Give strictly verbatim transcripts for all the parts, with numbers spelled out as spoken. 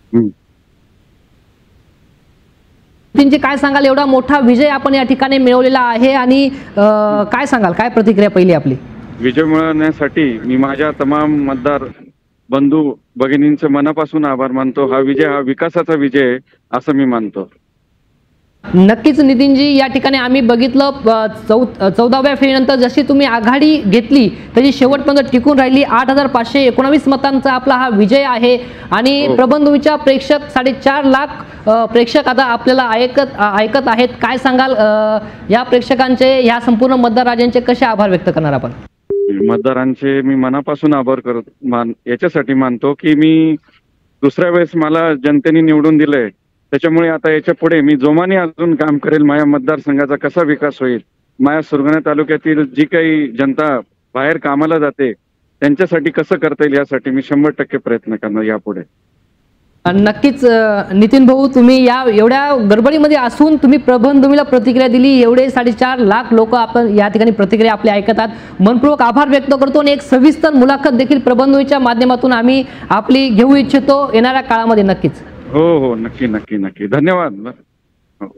हं. नितीनजी काय सांगाल, एवढा मोठा विजय आपण या ठिकाणी मिळवलेला आहे आणि अ, काय सांगाल, काय प्रतिक्रिया पहिली आपली? विजय मिळवण्यासाठी मी माझ्या तमाम मतदार बंधू भगिनींचे मनापासून आभार मानतो. हा विजय हा विकासाचा विजय आहे असं मी मानतो. नक्कीच नितीनजी, या ठिकाणी आम्ही बघितलं चौ चौदाव्या फेरीनंतर जशी तुम्ही आघाडी घेतली तशी शेवटपर्यंत टिकून राहिली. आठ हजार पाचशे एकोणावीस मतांचा आपला हा विजय आहे आणि हो. प्रबंधभूमीच्या प्रेक्षक साडेचार लाख अ, प्रेक्षक आता आपल्याला ऐकत ऐकत आहेत. काय सांगाल, अ, या प्रेक्षकांचे, या संपूर्ण मतदार राजांचे कसे आभार व्यक्त करणार आपण? मतदारांचे मी मनापासून आभार करत मान याच्यासाठी मानतो की मी दुसऱ्या वेळेस मला जनतेने निवडून दिलंय, त्याच्यामुळे आता याच्या पुढे मी जोमाने अजून काम करेल. माझ्या मतदारसंघाचा कसा विकास होईल, माझ्या सुरगाणा तालुक्यातील जी काही जनता बाहेर कामाला जाते त्यांच्यासाठी कसं करता येईल यासाठी मी शंभर टक्के प्रयत्न करणार यापुढे. नक्कीच नितीन भाऊ, तुम्ही या एवढ्या गडबडीमध्ये असून तुम्ही प्रबंधभूमीला प्रतिक्रिया दिली. एवढे साडेचार लाख लोक आपण या ठिकाणी प्रतिक्रिया आपल्या ऐकतात. मनपूर्वक आभार व्यक्त करतो आणि एक सविस्तर मुलाखत देखील प्रबंधभूमीच्या माध्यमातून आम्ही आपली घेऊ इच्छितो येणाऱ्या काळामध्ये. नक्कीच. हो हो, नक्की नक्की नक्की. धन्यवाद. हो.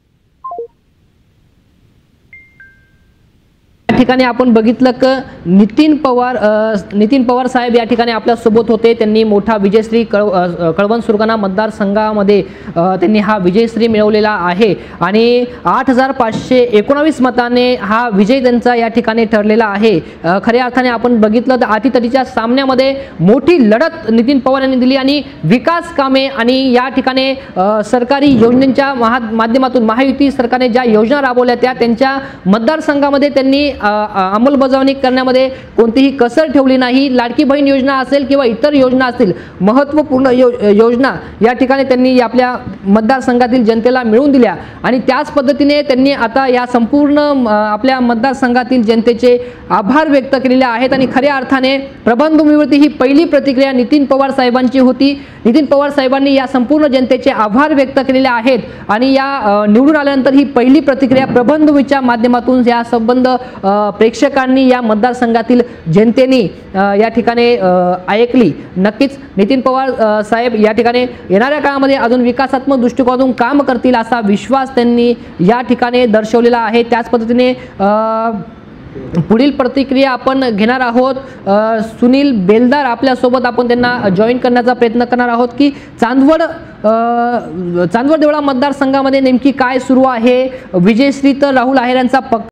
या ठिकाणी आपण बघितलं की नितीन पवार नितीन पवार साहेब या ठिकाणी आपल्या सोबत होते. त्यांनी मोठा विजयश्री कळ कळवण सुरगाणा मतदारसंघामध्ये त्यांनी हा विजयश्री मिळवलेला आहे आणि आठ हजार पाचशे एकोणावीस मताने हा विजय त्यांचा या ठिकाणी ठरलेला आहे. खऱ्या अर्थाने आपण बघितलं तर अटीतटीच्या सामन्यामध्ये मोठी लढत नितीन पवार यांनी दिली आणि विकास कामे आणि या ठिकाणी सरकारी योजनांच्या माध्यमातून महायुती सरकारने ज्या योजना राबवल्या त्या त्यांच्या मतदारसंघामध्ये त्यांनी अंमलबजावणी करण्यामध्ये कोणतीही कसर ठेवली नाही. लाडकी बहीण योजना असेल किंवा इतर योजना असतील, महत्त्वपूर्ण योजना या ठिकाणी त्यांनी आपल्या मतदारसंघातील जनतेला मिळवून दिल्या आणि त्याच पद्धतीने त्यांनी आता या संपूर्ण आपल्या मतदारसंघातील जनतेचे आभार व्यक्त केलेले आहेत आणि खऱ्या अर्थाने प्रबंधभूमीवरती ही पहिली प्रतिक्रिया नितीन पवार साहेबांची होती. नितीन पवार साहेबांनी या संपूर्ण जनतेचे आभार व्यक्त केलेले आहेत आणि या निवडून आल्यानंतर ही पहिली प्रतिक्रिया प्रबंधभूमीच्या माध्यमातून या संबंध प्रेक्षकांनी, या मतदारसंघातील जनतेने या ठिकाणी ऐकली. नक्कीच नितीन पवार साहेब या ठिकाणी येणाऱ्या काळामध्ये अजून विकासात्मक दृष्टिकोनातून काम करतील असा विश्वास त्यांनी या ठिकाणी दर्शवलेला आहे. त्याच पद्धतीने पुढील प्रतिक्रिया आपण घेणार आहोत. सुनील बेलदार आपल्यासोबत, आपण त्यांना जॉईन करण्याचा प्रयत्न करणार आहोत की चांदवड चांदवड देवळा मतदारसंघामध्ये नेमकी काय सुरू आहे. विजयश्री तर राहुल आहेर यांचा पक्ष